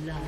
blood.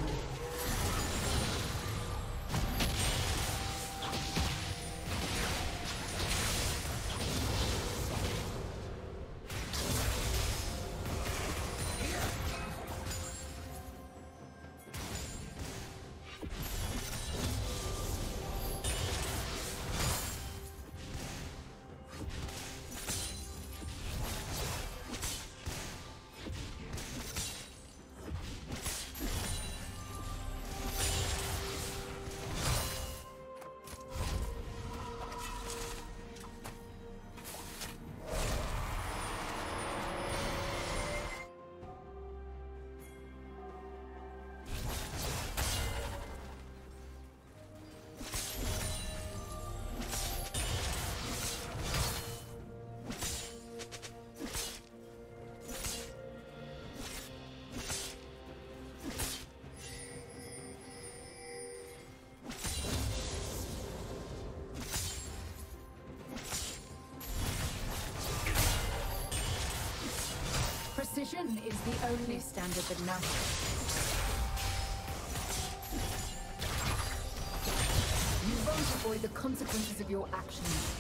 Precision is the only standard that matters. You won't avoid the consequences of your actions.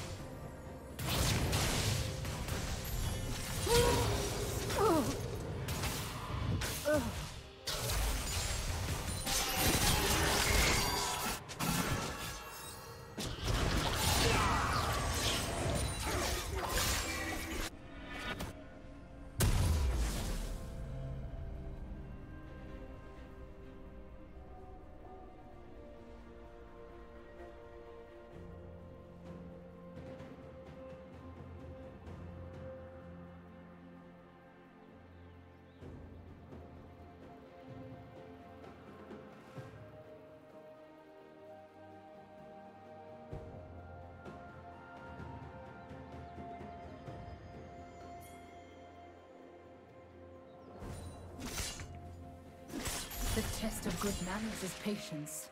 The test of good manners is patience.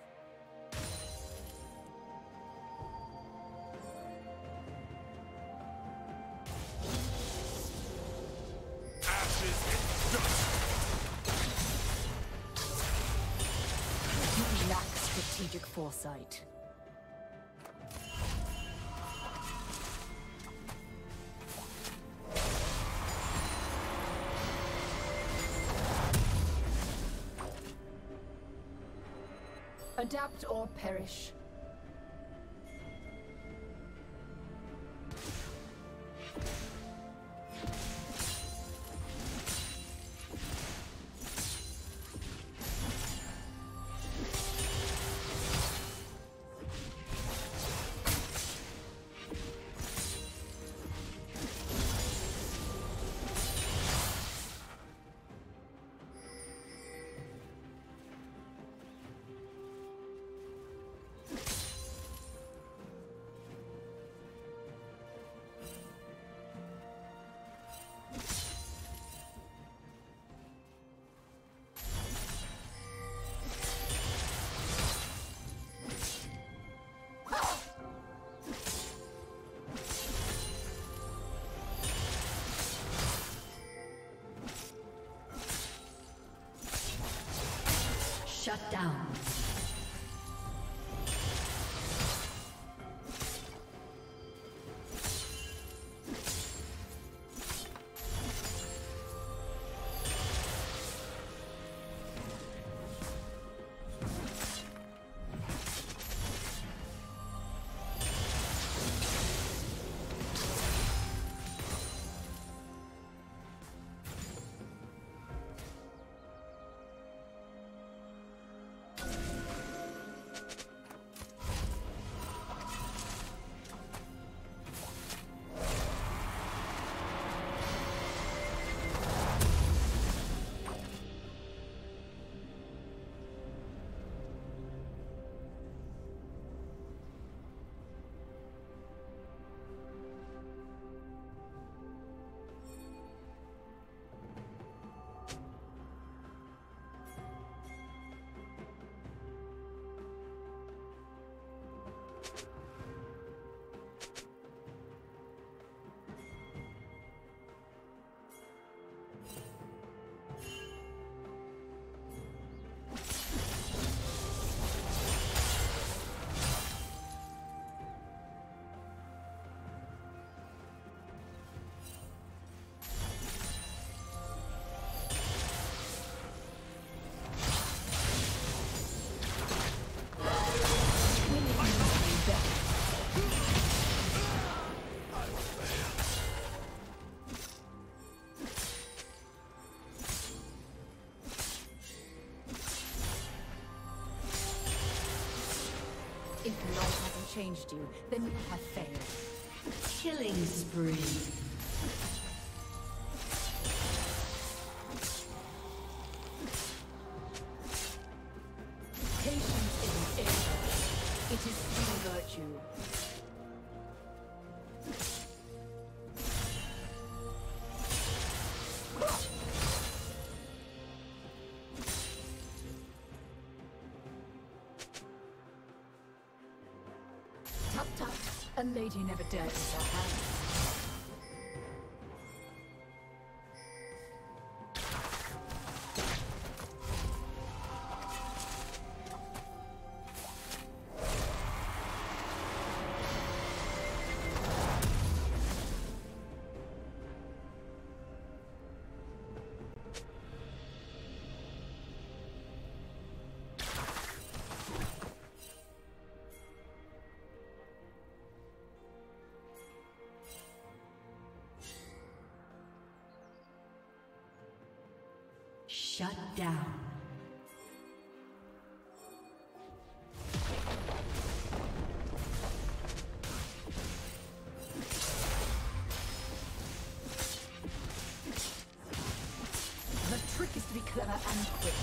You lack strategic foresight. Adapt or perish. Shut down. changed you, then you have failed. Killing spree. Patience isn't ignorance. It is true virtue. Tut tut, a lady never dirties her hands. Shut down. The trick is to be clever and quick.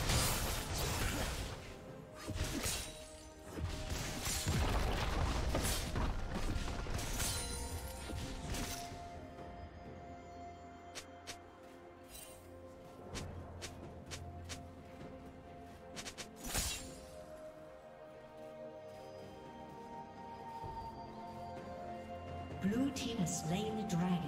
Blue team has slain the dragon.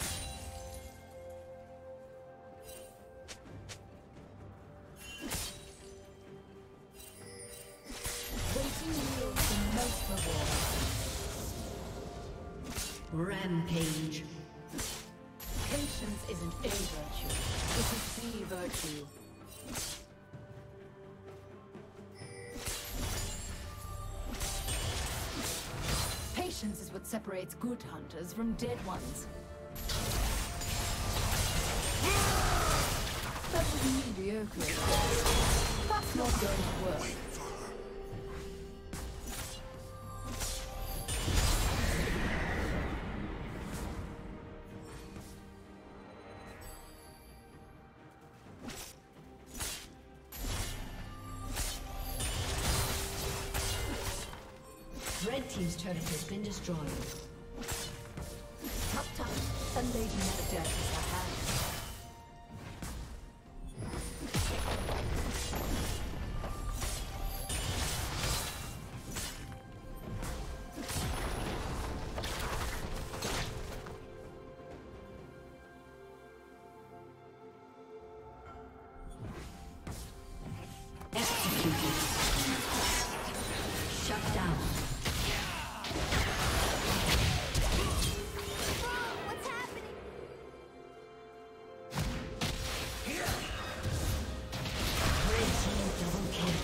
Waiting yields the most reward. Rampage. Patience isn't a virtue, it is the virtue. Patience is what separates good hunters from dead ones. That was mediocre. That's not going to work. Red team's turret has been destroyed. Tut tut, a lady never dirties her hands. Executed. Shut down. What's happening? Red team double kill.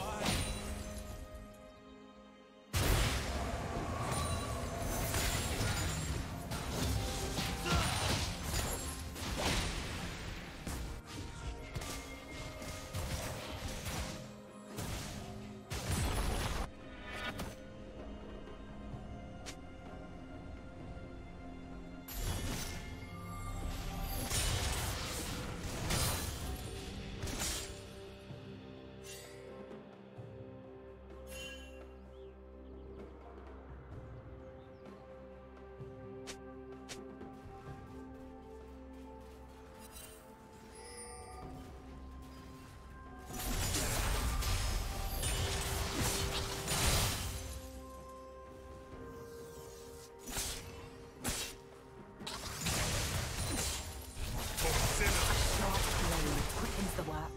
Quickens the work.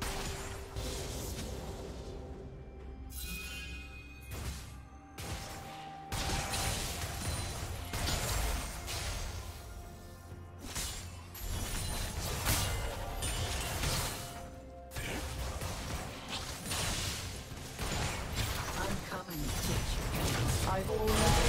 I'm coming, bitch. I've already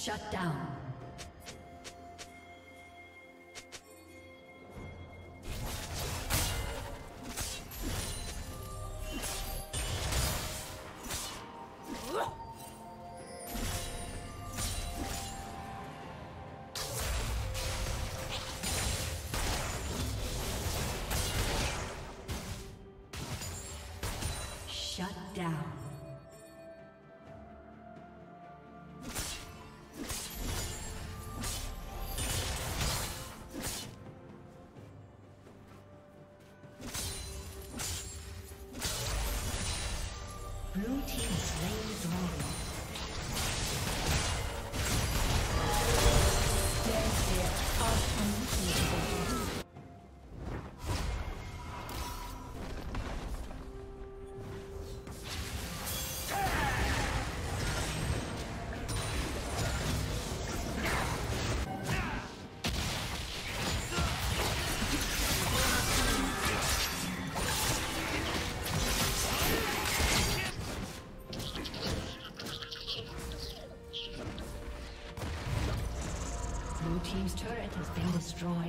Shut down. Shut down. Blue team slain the dragon. Blue team's turret has been destroyed.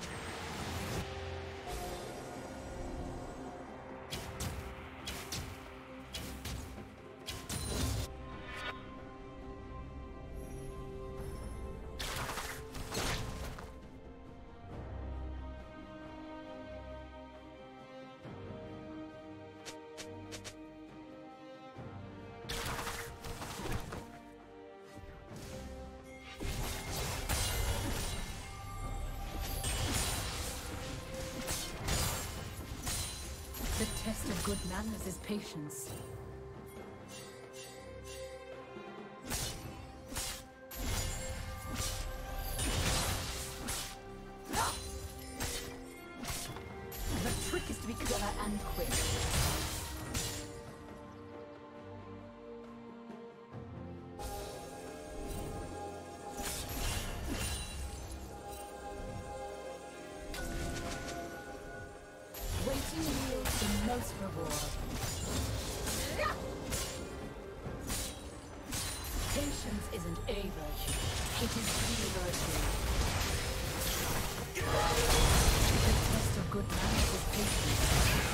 The test of good manners is patience. The trick is to be clever and quick. Waiting yields the most reward. Patience isn't a virtue, it is the virtue. The test of good manners is patience.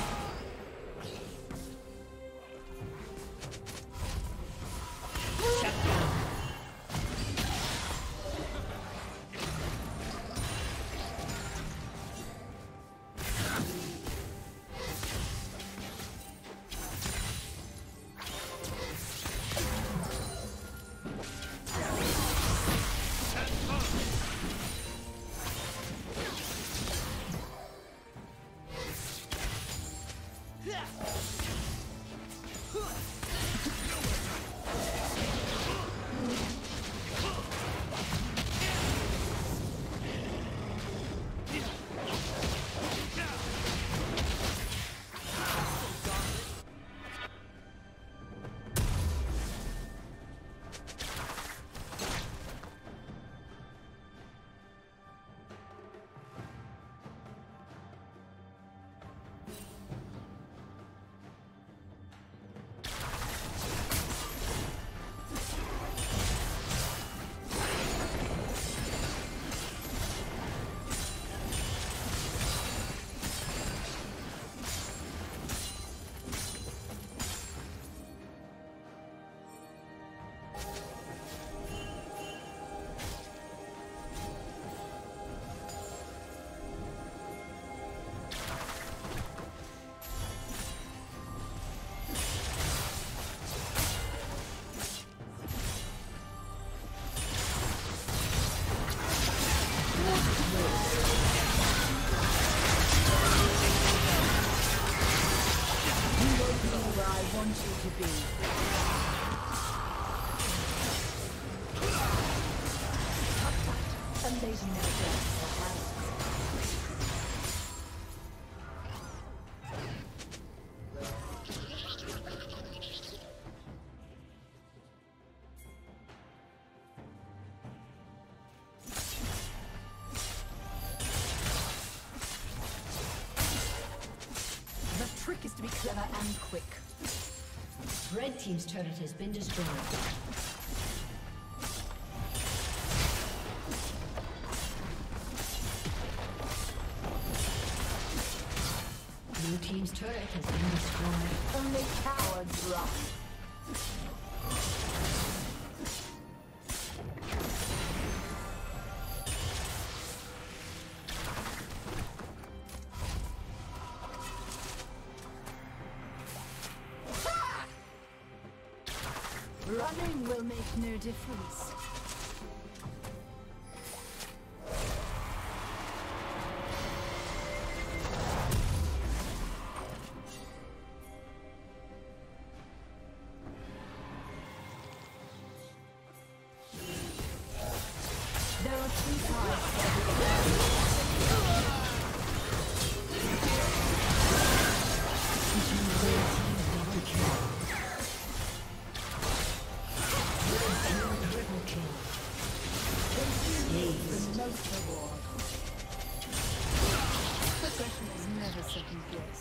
Trick is to be clever and quick. Red team's turret has been destroyed. Blue team's turret has been destroyed. Only cowards run. Running will make no difference. There are three sides. Progression is never second guess.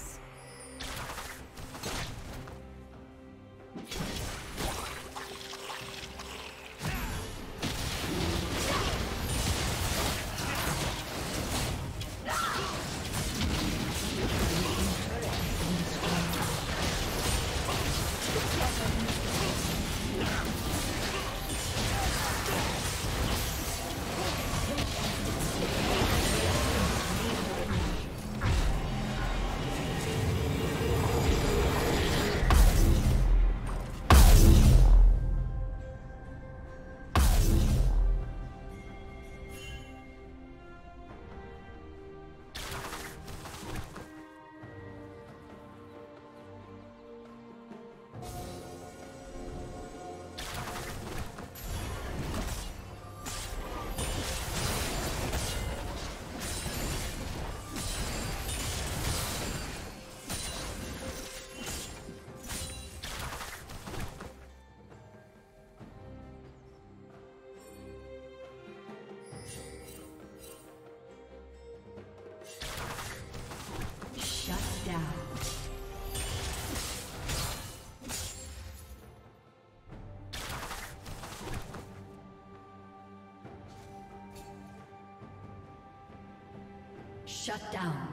Shut down.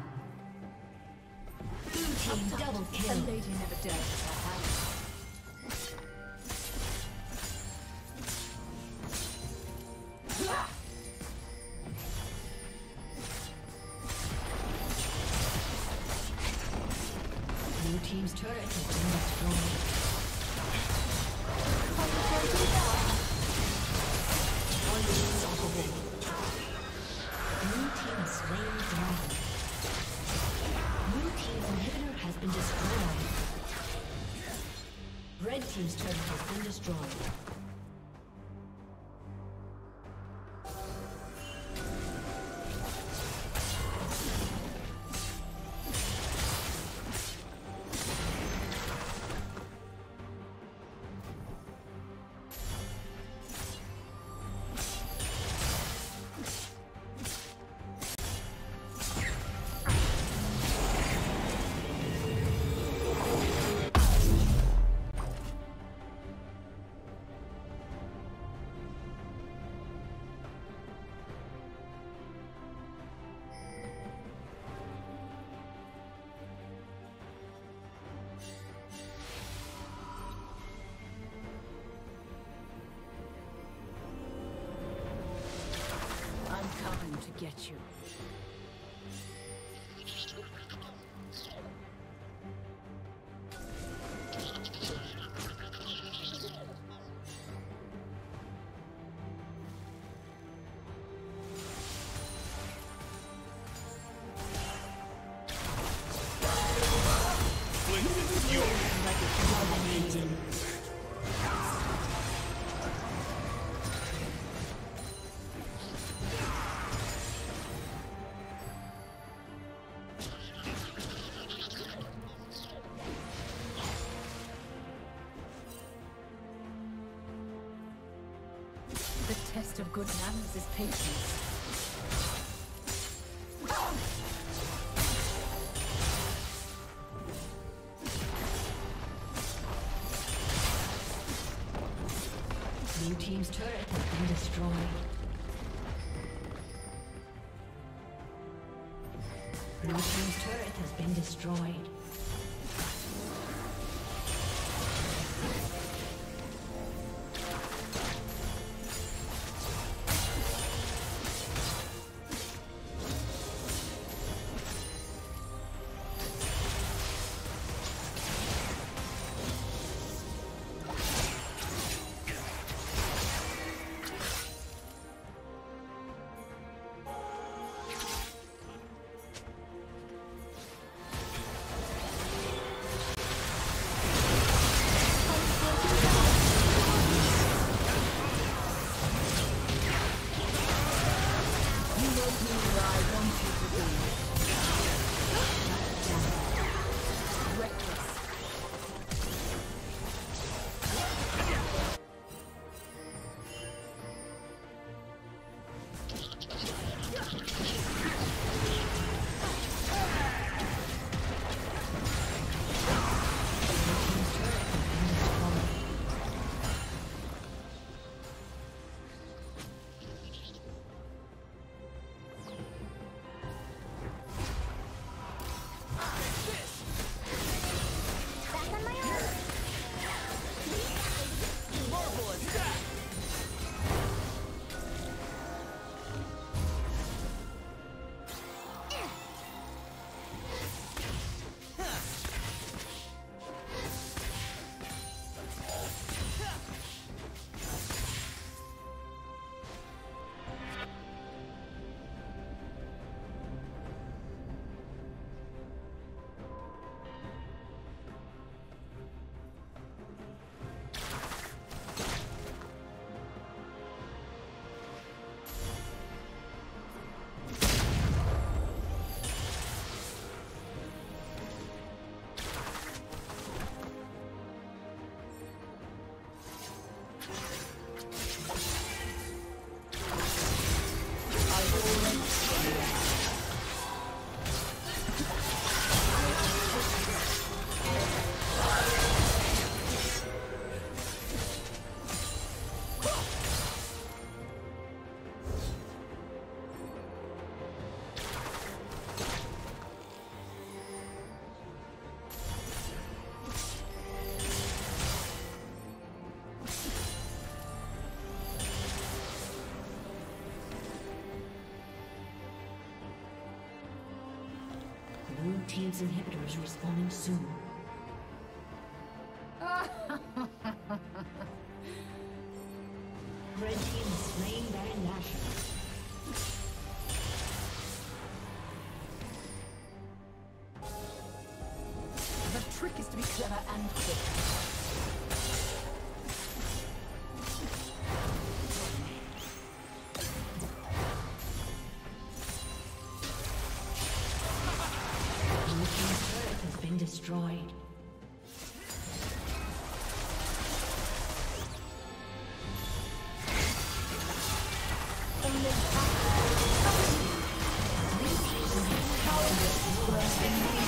Blue team double kill. A lady never dared to step out. Blue team's turret has been destroyed. Unstoppable. Blue team has slain the dragon. Blue team's inhibitor has been destroyed. Red team's turret has been destroyed. To get you. The test of good manners is patience. Blue team's turret has been destroyed. Lucian's turret has been destroyed. Blue team's inhibitors respawning soon. Red team is slain Baron Nashor. The trick is to be clever and quick. Destroyed. Only